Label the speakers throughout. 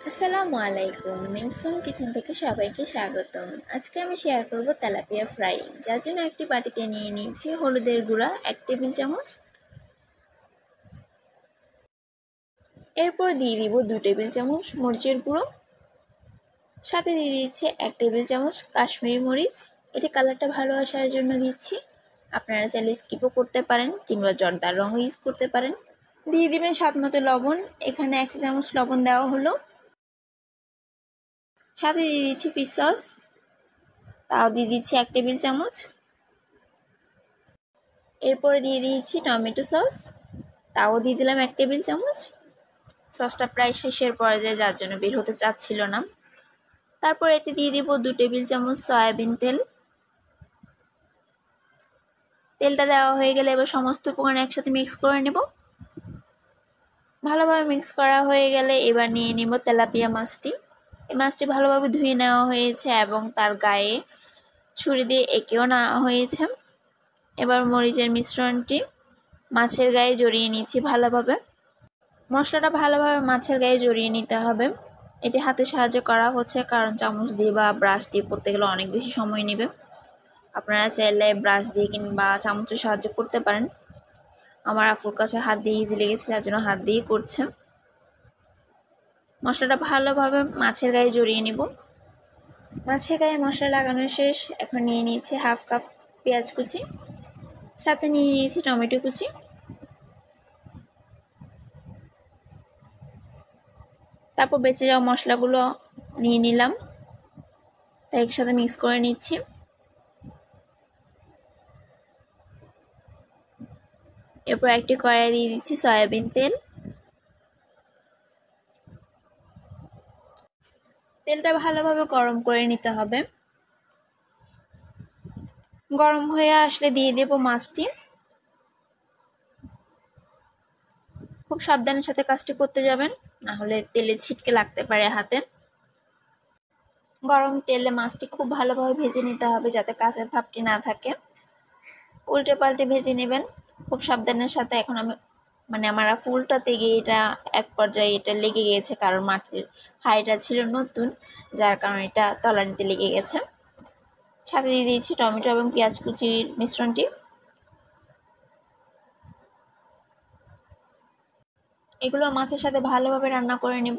Speaker 1: আসসালামু আলাইকুম। Memes kitchen থেকে সবাইকে স্বাগতম। আজকে আমি শেয়ার করব তেলাপিয়া ফ্রাই, যার জন্য একটি বাটিতে নিয়ে নিয়েছি হলুদের গুঁড়া 1 টেবিল চামচ। এরপর দিয়ে দিব 2 টেবিল চামচ মরিচের গুঁড়ো, সাথে দিয়ে দিচ্ছি 1 টেবিল চামচ কাশ্মীরি মরিচ। এটি কালারটা ভালো আসার জন্য দিচ্ছি। আপনারা চাইলে স্কিপও করতে পারেন কিংবা জর্দার রঙও ইউজ করতে পারেন। দিয়ে দিবেন স্বাদ মতো লবণ। এখানে 1 চা চামচ লবণ দেওয়া হলো। সাথে দিয়ে দিচ্ছি ফিশ সস, তাও দিয়ে দিচ্ছি 1 টেবিল চামচ। এরপরে দিয়ে দিয়েছি টমেটো সস, তাও দিয়ে দিলাম 1 টেবিল চামচ। সসটা প্রায় শেষের পর্যায়ে, যার জন্য বের হতে চাচ্ছিল না। তারপর এতে দিয়ে দিব 2 টেবিল চামচ সয়াবিন তেল। তেলটা দেওয়া হয়ে গেলে এবার সমস্ত উপকরণ একসাথে মিক্স করে নেব। ভালোভাবে মিক্স করা হয়ে গেলে এবার নিয়ে নেব তেলাপিয়া মাছটি। এই মাছটি ভালোভাবে ধুয়ে নেওয়া হয়েছে এবং তার গায়ে ছুরি দিয়ে এঁকেও নেওয়া হয়েছে। এবার মরিচের মিশ্রণটি মাছের গায়ে জড়িয়ে নিচ্ছি ভালোভাবে। মশলাটা ভালোভাবে মাছের গায়ে জড়িয়ে নিতে হবে। এটি হাতে সাহায্যে করা হচ্ছে, কারণ চামচ দিয়ে বা ব্রাশ দিয়ে করতে গেলে অনেক বেশি সময় নেবে। আপনারা চাইলে ব্রাশ দিয়ে কিংবা চামচের সাহায্যে করতে পারেন। আমার আফুর কাছে হাত দিয়ে ইজি লেগেছে, যার জন্য হাত দিয়ে করছে। মশলাটা ভালোভাবে মাছের গায়ে জড়িয়ে নিব। মাছের গায়ে মশলা লাগানো শেষ। এখন নিয়ে নিয়েছি 1/2 কাপ পেঁয়াজ কুচি, সাথে নিয়ে নিয়েছি টমেটো কুচি। তারপর বেঁচে যাওয়া মশলাগুলো নিয়ে নিলাম, তাই একসাথে মিক্স করে নিচ্ছি। এরপর একটি কড়াই দিয়ে দিচ্ছি সয়াবিন তেল। তেলটা ভালোভাবে গরম করে নিতে হবে। গরম হয়ে আসলে দিয়ে দেব মাছটি। খুব সাবধানের সাথে কাজটি করতে যাবেন, না হলে তেলে ছিটকে লাগতে পারে হাতে। গরম তেলে মাছটি খুব ভালোভাবে ভেজে নিতে হবে, যাতে কাঁচা ভাবটি না থাকে। উল্টে পাল্টে ভেজে নেবেন খুব সাবধানের সাথে। এখন আমি আমার ফুলটাতে গিয়ে এটা এক পর্যায়ে এটা লেগে গিয়েছে, কারণ মাটির হাঁড়িটা ছিল নতুন, যার কারণে এটা তলানিতে লেগে গেছে। সাথে দিয়ে দিয়েছি টমেটো এবং পেঁয়াজ কুচির মিশ্রণটি। এগুলো মাছের সাথে ভালোভাবে রান্না করে নেব।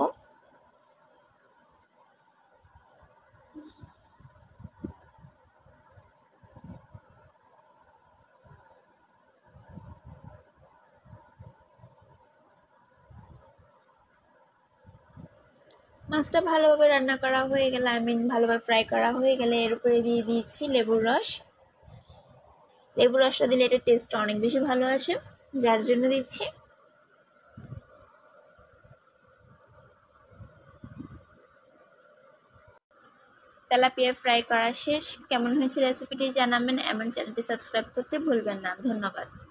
Speaker 1: মাছটা ভালোভাবে রান্না করা হয়ে গেলে, ভালোভাবে ফ্রাই করা হয়ে গেলে, এর উপরে দিয়ে দিচ্ছি লেবুর রস। লেবুর রসটা দিলে এটার টেস্টটা অনেক বেশি ভালো আসে, যার জন্য দিচ্ছি। তেলাপিয়া ফ্রাই করা শেষ। কেমন হয়েছে রেসিপিটি জানাবেন এবং চ্যানেলটি সাবস্ক্রাইব করতে ভুলবেন না। ধন্যবাদ।